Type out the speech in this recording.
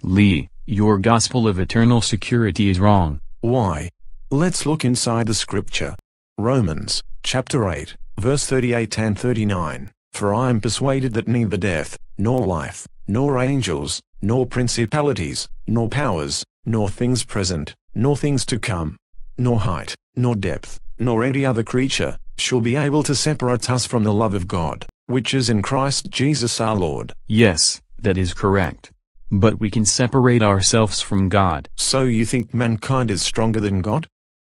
Lee, your gospel of eternal security is wrong. Why? Let's look inside the scripture. Romans, chapter 8, verse 38 and 39. For I am persuaded that neither death, nor life, nor angels, nor principalities, nor powers, nor things present, nor things to come, nor height, nor depth, nor any other creature, shall be able to separate us from the love of God, which is in Christ Jesus our Lord. Yes, that is correct. But we can separate ourselves from God. So you think mankind is stronger than God?